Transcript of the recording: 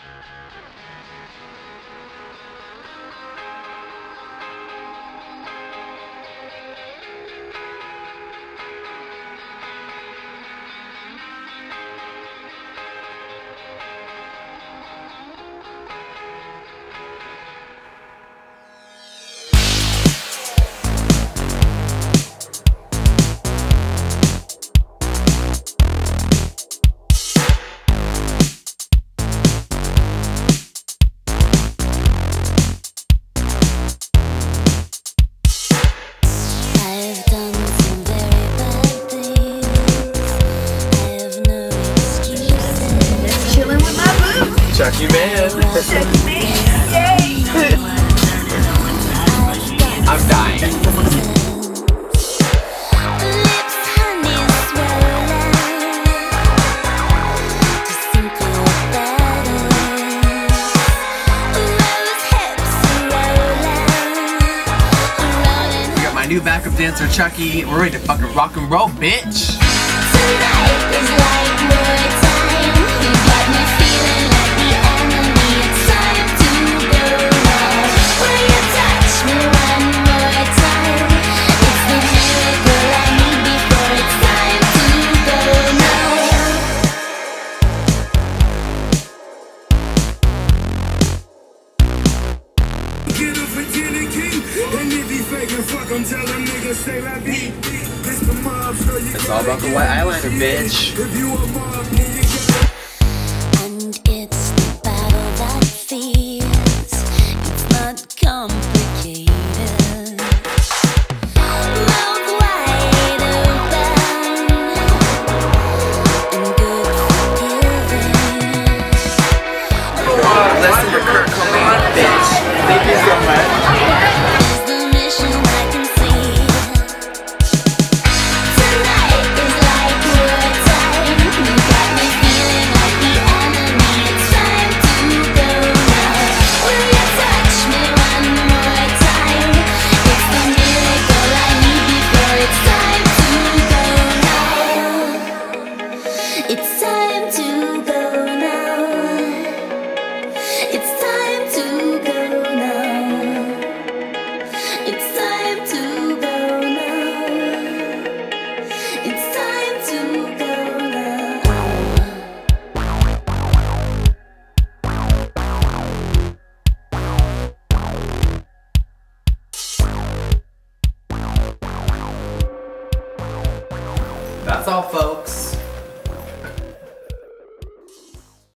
Chucky man. Chucky man. Yay! I'm dying. We got my new backup dancer Chucky. We're ready to fucking rock and roll, bitch. Tonight is like more time. You got me feeling like the enemy. It's time to go now. Will you touch me one more time? It's the miracle I need before it's time to go now. Get a Virginia king, and if he faking fuck, I'm telling niggas say la vie. It's the mob, so you It's all about the white eyeliner, bitch. if you a mob, then you And it's the battle that feels. It's not complicated. Mouth wide open and good forgiving. Listen to Kurt Cobain, bitch. Thank you so much. Is the mission I can see. Tonight is like war time. You got me feeling like the enemy. It's time to go now. Will you touch me one more time? It's the miracle I need before it's time to go now. It's time to go now. It's time to go now. It's time to go now. It's time to go That's all, folks.